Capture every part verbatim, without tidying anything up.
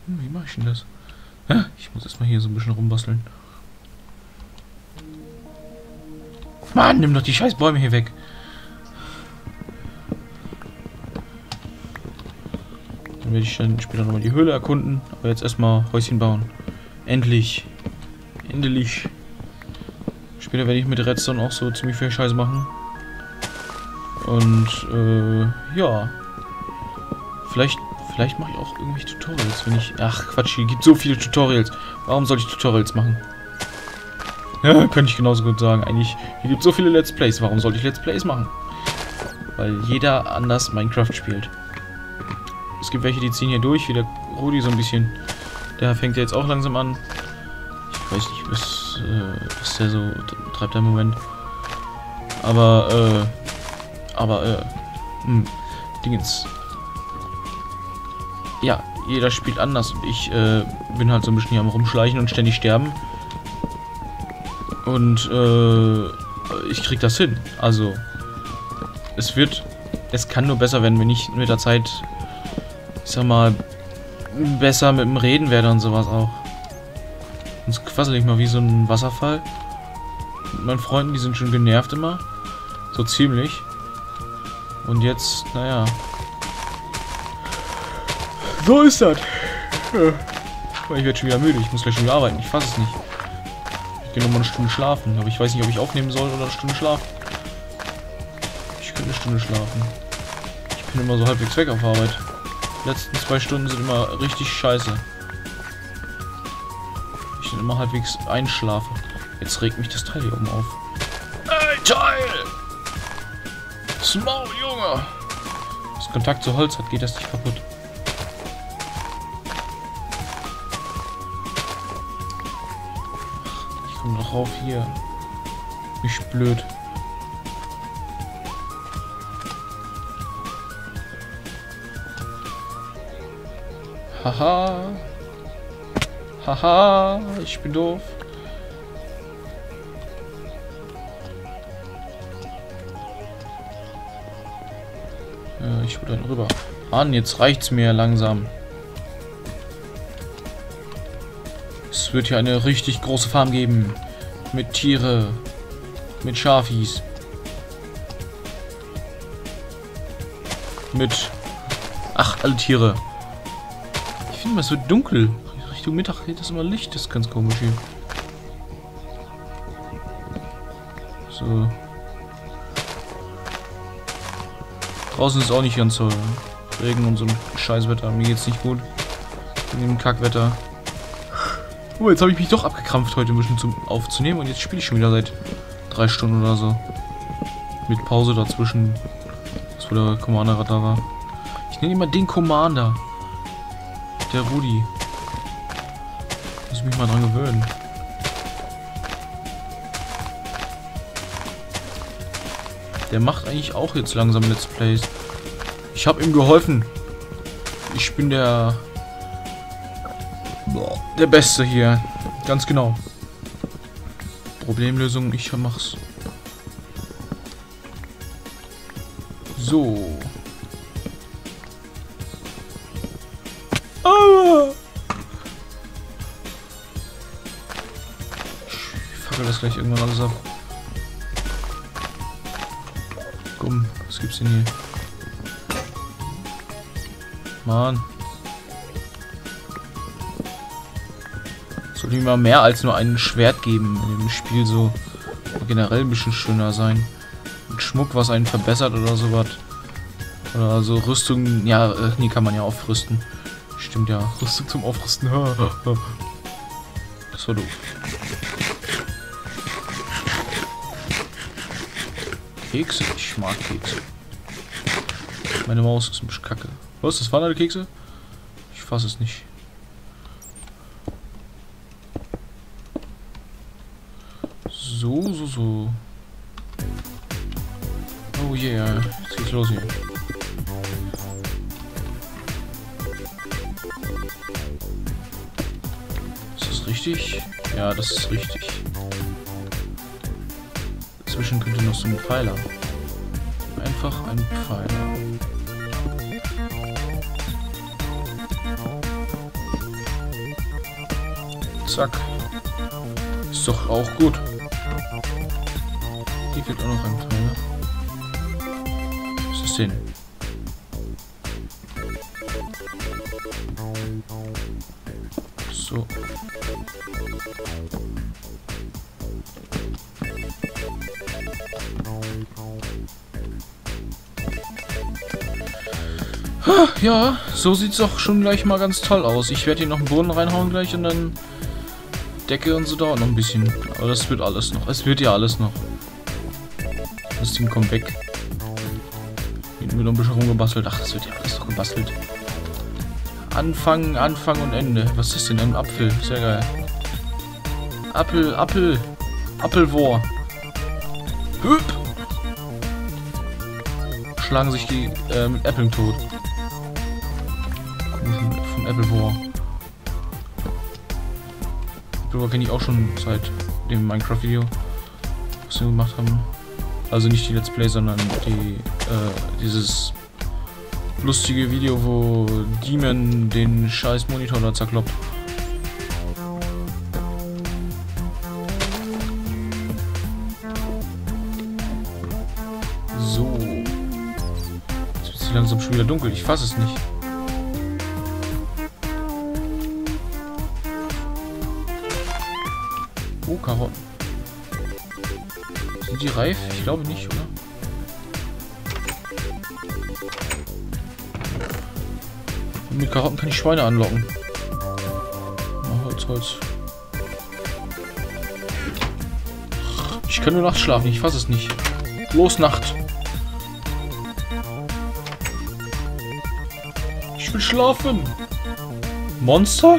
Hm, wie mache ich denn das? Ja, ich muss erstmal hier so ein bisschen rumbasteln. Mann, nimm doch die scheiß Bäume hier weg. Dann werde ich dann später nochmal die Höhle erkunden. Aber jetzt erstmal Häuschen bauen. Endlich. Endlich. Später werde ich mit Redstone auch so ziemlich viel Scheiß machen. Und, äh, ja. Vielleicht, vielleicht mache ich auch irgendwelche Tutorials, wenn ich... Ach, Quatsch, hier gibt so viele Tutorials. Warum soll ich Tutorials machen? Ja, könnte ich genauso gut sagen. Eigentlich, hier gibt so viele Let's Plays. Warum sollte ich Let's Plays machen? Weil jeder anders Minecraft spielt. Es gibt welche, die ziehen hier durch, wie der Rudi so ein bisschen. Der fängt ja jetzt auch langsam an. Ich weiß nicht, was, äh, was der so treibt im Moment. Aber, äh, aber, äh, hm, Dingens. Ja, jeder spielt anders und ich, äh, bin halt so ein bisschen hier am Rumschleichen und ständig sterben. Und, äh, ich krieg das hin. Also, es wird, es kann nur besser werden, wenn ich mit der Zeit, ich sag mal, besser mit dem Reden werde und sowas auch. Sonst quassel ich mal wie so ein Wasserfall. Mit meinen Freunden, die sind schon genervt immer. So ziemlich. Und jetzt, naja. So ist das. Ja. Ich werde schon wieder müde. Ich muss gleich schon wieder arbeiten. Ich fasse es nicht. Ich gehe nochmal eine Stunde schlafen. Aber ich weiß nicht, ob ich aufnehmen soll oder eine Stunde schlafen. Ich könnte eine Stunde schlafen. Ich bin immer so halbwegs weg auf Arbeit. Die letzten zwei Stunden sind immer richtig scheiße. Ich dann immer halbwegs einschlafe. Jetzt regt mich das Teil hier oben auf. Ey, Teil! Small, Junge! Was Kontakt zu Holz hat, geht das nicht kaputt. Ich komme noch rauf hier. Nicht blöd. Haha. Haha, ich bin doof. Ja, ich hol dann rüber. Mann, jetzt reicht's mir langsam. Es wird hier eine richtig große Farm geben. Mit Tiere. Mit Schafis. Mit... Ach, alle Tiere. Ich finde, es wird dunkel. Richtung Mittag geht das immer Licht. Das ist ganz komisch hier. So. Draußen ist auch nicht ganz so Regen und so ein Scheißwetter. Mir geht's nicht gut. In dem Kackwetter. Oh, jetzt habe ich mich doch abgekrampft, heute ein bisschen zum aufzunehmen. Und jetzt spiele ich schon wieder seit drei Stunden oder so. Mit Pause dazwischen. Das wo der Commander da war. Ich nenne immer den Commander. Der Rudi. Muss ich mich mal dran gewöhnen. Der macht eigentlich auch jetzt langsam Let's Plays. Ich habe ihm geholfen. Ich bin der... Der Beste hier. Ganz genau. Problemlösung, ich mach's. So. Ah. Ich fackel das gleich irgendwann alles ab. Komm, was gibt's denn hier? Mann. Sollte mir mal mehr als nur ein Schwert geben in dem Spiel, so generell ein bisschen schöner sein. Und Schmuck, was einen verbessert oder sowas. Oder so Rüstung, ja, äh, nee, kann man ja aufrüsten. Stimmt ja, Rüstung zum Aufrüsten. Das war doof. Kekse? Ich mag Kekse. Meine Maus ist ein bisschen kacke. Was? Das waren alle Kekse? Ich fasse es nicht. So, so, so. Oh yeah. Jetzt geht's los hier. Ist das richtig? Ja, das ist richtig. Dazwischen könnte noch so ein Pfeiler. Einfach ein Pfeiler. Zack. Ist doch auch gut. Hier fehlt auch noch ein Pfeiler. Was ist das denn? So. Ja, so sieht's doch schon gleich mal ganz toll aus. Ich werde hier noch einen Boden reinhauen gleich und dann Decke und so dauert noch ein bisschen. Aber das wird alles noch. Es wird ja alles noch. Das Ding kommt weg. Hinten wird noch ein bisschen rumgebastelt. Ach, das wird ja alles noch gebastelt. Anfang, Anfang und Ende. Was ist das denn? Ein Apfel. Sehr geil. Apfel, Apfel. Apfelwohr. Hüp. Schlagen sich die äh, mit Äpfeln tot. Von Apfelwohr. Apfelwohr kenne ich auch schon seit dem Minecraft-Video, was wir gemacht haben. Also nicht die Let's Play, sondern die, äh, dieses lustige Video, wo Demon den scheiß Monitor da zerkloppt. So. Jetzt wird es langsam schon wieder dunkel. Ich fasse es nicht. Oh, Karotten. Sind die reif? Ich glaube nicht, oder? Und mit Karotten kann ich Schweine anlocken. Na, Holz, Holz. Ich kann nur nachts schlafen, ich fasse es nicht. Los, Nacht. Ich will schlafen. Monster?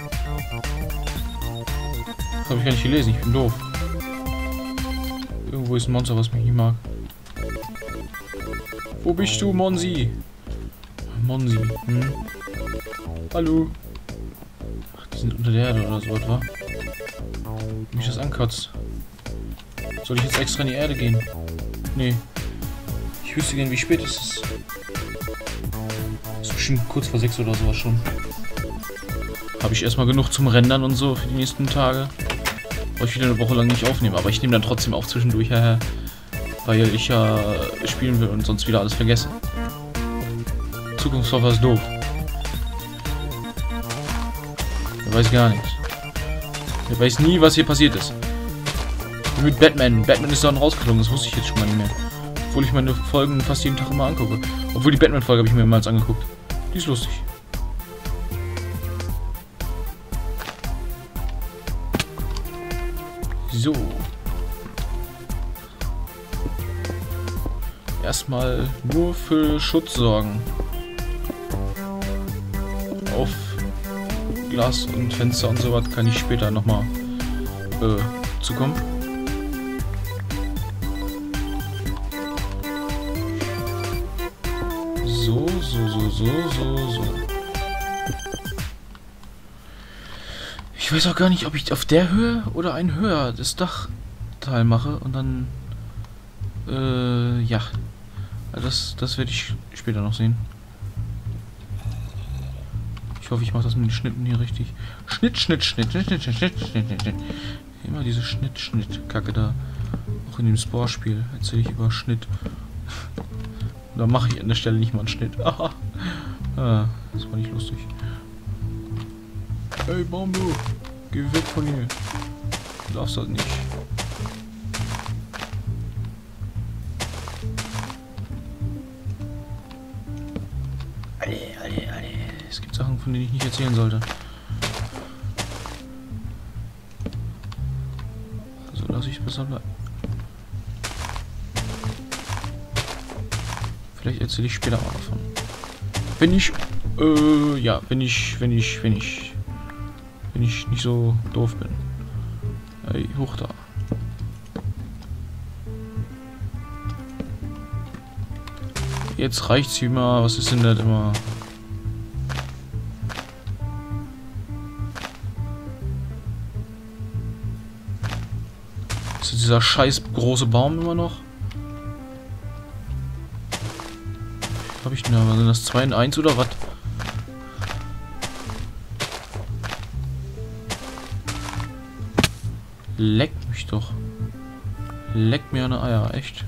Das habe ich gar nicht gelesen, ich bin doof. Irgendwo ist ein Monster, was mich nicht mag. Wo bist du, Monsi? Monsi, hm? Hallo? Ach, die sind unter der Erde oder so, etwa? Mich das ankotzt. Soll ich jetzt extra in die Erde gehen? Nee. Ich wüsste gern, wie spät es ist. Ist bestimmt kurz vor sechs oder sowas schon. Habe ich erstmal genug zum Rendern und so für die nächsten Tage. Brauche ich wieder eine Woche lang nicht aufnehmen, aber ich nehme dann trotzdem auf zwischendurch, haha, weil ich ja spielen will und sonst wieder alles vergesse. Zukunftsvorfall ist doof. Er weiß gar nichts. Er weiß nie, was hier passiert ist. Wie mit Batman. Batman ist dann rausgeflogen, das wusste ich jetzt schon mal nicht mehr. Obwohl ich meine Folgen fast jeden Tag immer angucke. Obwohl die Batman-Folge habe ich mir mehrmals angeguckt. Die ist lustig. So. Erstmal nur für Schutz sorgen. Auf Glas und Fenster und so was kann ich später nochmal äh, zukommen. So, so, so, so, so, so. Ich weiß auch gar nicht, ob ich auf der Höhe oder ein höher das Dachteil mache und dann äh, ja. Das, das werde ich später noch sehen. Ich hoffe, ich mache das mit den Schnitten hier richtig. Schnitt, Schnitt, Schnitt, Schnitt, Schnitt, Schnitt, Schnitt, Schnitt, Schnitt. Immer diese Schnitt, Schnitt, Kacke da. Auch in dem Spore-Spiel erzähle ich über Schnitt. Da mache ich an der Stelle nicht mal einen Schnitt. Aha. Ah, das war nicht lustig. Hey Bambu, geh weg von hier. Du darfst das nicht. Alle, alle, alle. Es gibt Sachen, von denen ich nicht erzählen sollte. Also lasse ich besser bleiben. Vielleicht erzähle ich später mal davon. Wenn ich, äh, ja, wenn ich, wenn ich, wenn ich, wenn ich nicht so doof bin. Ey, hoch da. Jetzt reicht's hier mal. Was ist denn das immer? Ist das dieser scheiß große Baum immer noch? Habe ich denn da? Sind das zwei in eins oder was? Leck mich doch. Leck mir eine Eier, echt.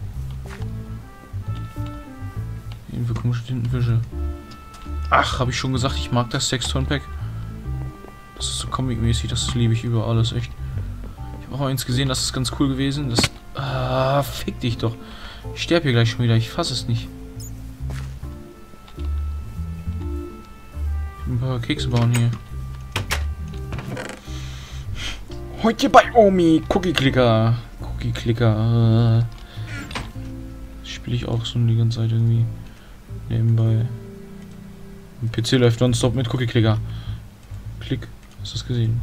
Irgendwie komische Tintenfische. Ach, habe ich schon gesagt, ich mag das Sexton-Pack. Das ist so comic-mäßig, das liebe ich über alles, echt. Ich habe auch mal eins gesehen, das ist ganz cool gewesen. Das. Ah, fick dich doch. Ich sterbe hier gleich schon wieder, ich fasse es nicht. Ich will ein paar Kekse bauen hier. Heute bei Omi, Cookie-Clicker. Cookie-Clicker. Das spiele ich auch so die ganze Zeit irgendwie nebenbei. Im P C läuft nonstop mit Cookie-Clicker. Klick, hast du das gesehen?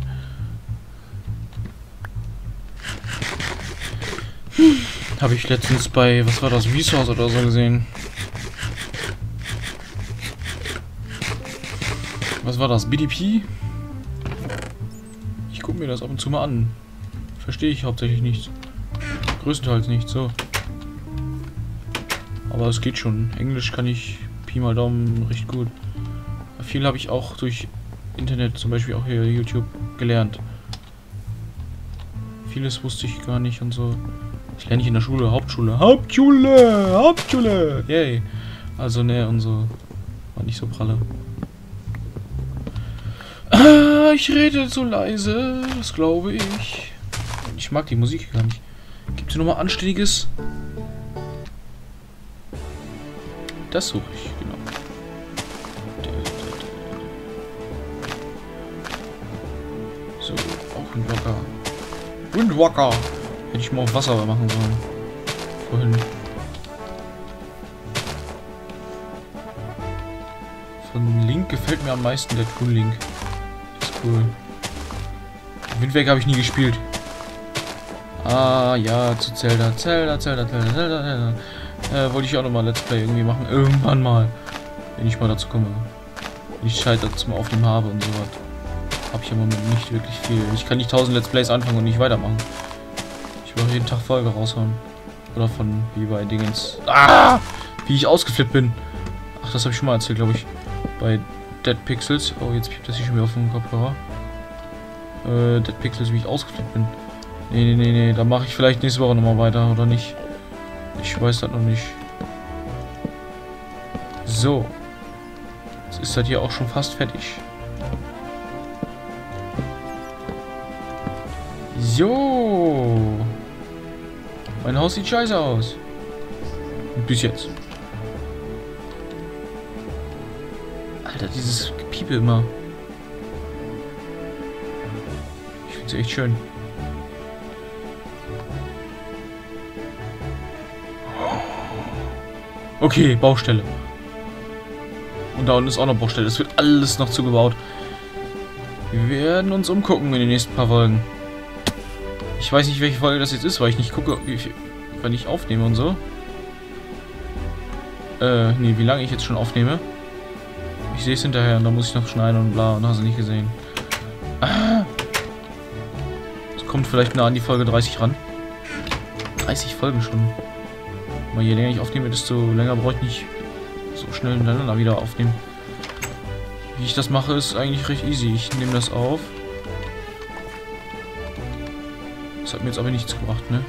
Habe ich letztens bei, was war das, Vsauce oder so gesehen. Was war das, B D P? Ich gucke mir das ab und zu mal an. Verstehe ich hauptsächlich nicht. Größtenteils nicht, so. Aber es geht schon. Englisch kann ich Pi mal Daumen recht gut. Viel habe ich auch durch Internet, zum Beispiel auch hier YouTube, gelernt. Vieles wusste ich gar nicht und so. Ich lerne nicht in der Schule, Hauptschule. Hauptschule! Hauptschule! Yay! Also ne, und so. War nicht so pralle. Ah, ich rede so leise, das glaube ich. Ich mag die Musik gar nicht. Gibt es hier nochmal Anständiges? Das suche ich, genau. So, auch Windwalker. Windwalker! Hätte ich mal auf Wasser machen sollen. Vorhin. Von Link gefällt mir am meisten der Toon Link. Das ist cool. Wind Waker habe ich nie gespielt. Ah, ja, zu Zelda. Zelda, Zelda, Zelda, Zelda, Zelda. Äh, wollte ich auch nochmal Let's Play irgendwie machen. Irgendwann mal. Wenn ich mal dazu komme. Wenn ich Zeit dazu mal aufnehmen habe und so was. Habe ich im Moment nicht wirklich viel. Ich kann nicht tausend Let's Plays anfangen und nicht weitermachen. Ich will auch jeden Tag Folge raushauen. Oder von wie bei Dingens. Ah! Wie ich ausgeflippt bin. Ach, das habe ich schon mal erzählt, glaube ich. Bei Dead Pixels. Oh, jetzt piept das hier schon wieder auf dem Kopfhörer. Äh, Dead Pixels, wie ich ausgeflippt bin. Nee, nee, nee, nee. Da mache ich vielleicht nächste Woche nochmal weiter, oder nicht? Ich weiß das noch nicht. So. Jetzt ist das hier auch schon fast fertig. So. Mein Haus sieht scheiße aus. Bis jetzt. Alter, dieses Gepiepe immer. Ich finde es echt schön. Okay, Baustelle. Und da unten ist auch noch Baustelle. Es wird alles noch zugebaut. Wir werden uns umgucken in den nächsten paar Folgen. Ich weiß nicht, welche Folge das jetzt ist, weil ich nicht gucke, wie viel, wenn ich aufnehme und so. Äh, nee, wie lange ich jetzt schon aufnehme. Ich sehe es hinterher und da muss ich noch schneiden und bla und hast du nicht gesehen. Ah. Es kommt vielleicht nah an die Folge dreißig ran. dreißig Folgen schon. Weil je länger ich aufnehme, desto länger brauche ich nicht so schnell hintereinander wieder aufnehmen. Wie ich das mache, ist eigentlich recht easy. Ich nehme das auf. Das hat mir jetzt aber nichts gebracht, ne?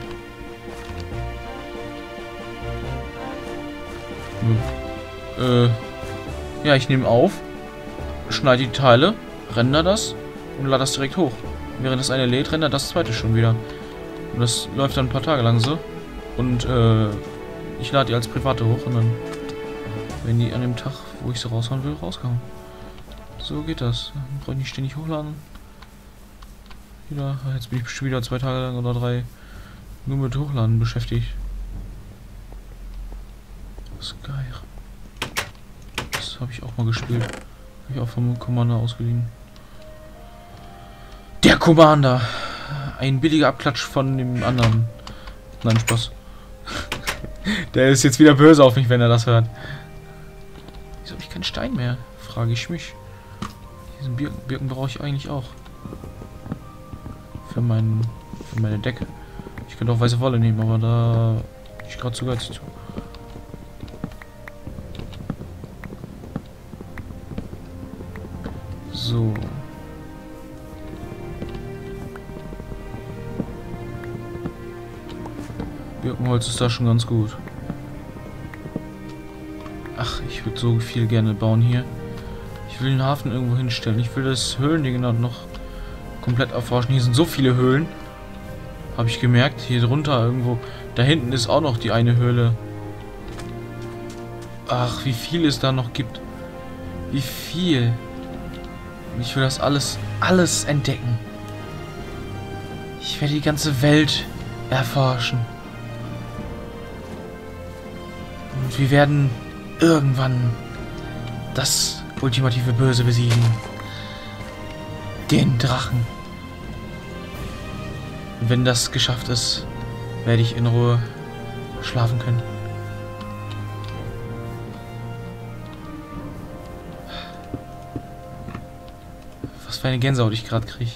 Hm. Äh. Ja, ich nehme auf, schneide die Teile, render das und lade das direkt hoch. Während das eine lädt, rendert das zweite schon wieder. Und das läuft dann ein paar Tage lang so. Und äh, ich lade die als private hoch und dann werden die an dem Tag, wo ich sie raushauen will, rausgehauen. So geht das. Dann brauche ich nicht ständig hochladen. Wieder, jetzt bin ich bestimmt wieder zwei Tage lang oder drei nur mit Hochladen beschäftigt. Sky. Das habe ich auch mal gespielt. Habe ich auch vom Commander ausgeliehen. Der Commander! Ein billiger Abklatsch von dem anderen. Nein, Spaß. Der ist jetzt wieder böse auf mich, wenn er das hört. Wieso habe ich keinen Stein mehr? Frage ich mich. Diesen Birken, Birken brauche ich eigentlich auch. Für, mein, für meine Decke. Ich könnte auch weiße Wolle nehmen, aber da bin ich gerade zu geizig zu. So. Birkenholz ist da schon ganz gut. Ach, ich würde so viel gerne bauen hier. Ich will den Hafen irgendwo hinstellen. Ich will das Höhlending noch komplett erforschen. Hier sind so viele Höhlen. Habe ich gemerkt. Hier drunter irgendwo. Da hinten ist auch noch die eine Höhle. Ach, wie viel es da noch gibt. Wie viel. Ich will das alles, alles entdecken. Ich werde die ganze Welt erforschen. Und wir werden irgendwann das ultimative Böse besiegen. Den Drachen. Und wenn das geschafft ist, werde ich in Ruhe schlafen können. Was für eine Gänsehaut ich gerade kriege.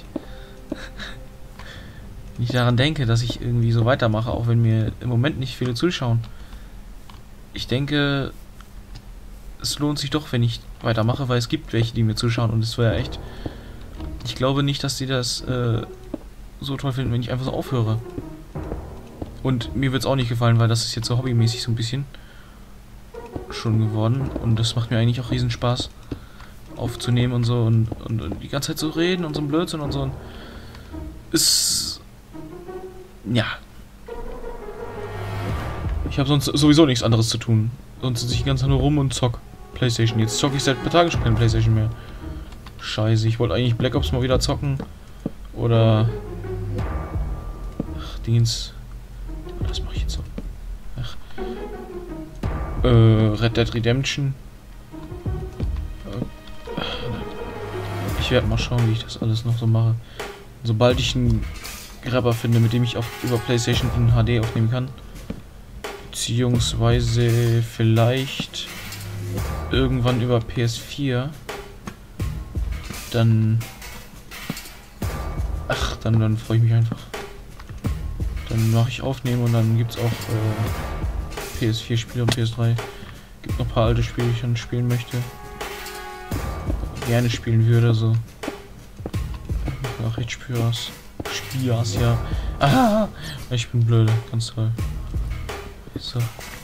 Wenn ich daran denke, dass ich irgendwie so weitermache, auch wenn mir im Moment nicht viele zuschauen. Ich denke, es lohnt sich doch, wenn ich weitermache, weil es gibt welche, die mir zuschauen und es wäre echt... Ich glaube nicht, dass die das äh, so toll finden, wenn ich einfach so aufhöre. Und mir wird es auch nicht gefallen, weil das ist jetzt so hobbymäßig so ein bisschen schon geworden und das macht mir eigentlich auch riesen Spaß aufzunehmen und so und, und, und die ganze Zeit so reden und so ein Blödsinn und so. Und ist... Ja. Ich habe sonst sowieso nichts anderes zu tun. Sonst sitze ich die ganze Zeit nur rum und zock PlayStation. Jetzt zocke ich seit ein paar Tagen schon keine PlayStation mehr. Scheiße, ich wollte eigentlich Black Ops mal wieder zocken. Oder... Ach, Dienst. Was mache ich jetzt so? Ach. Äh, Red Dead Redemption. Ich werde mal schauen, wie ich das alles noch so mache. Sobald ich einen Grabber finde, mit dem ich auf, über PlayStation in H D aufnehmen kann. Beziehungsweise vielleicht irgendwann über P S vier. Dann... Ach, dann, dann freue ich mich einfach. Dann mache ich aufnehmen und dann gibt es auch äh, P S vier Spiele und P S drei. Gibt noch ein paar alte Spiele, die ich dann spielen möchte. Gerne spielen würde, so. Ach, ich Spaß. Spaß, ja. Ah, ich bin blöde, ganz toll. So.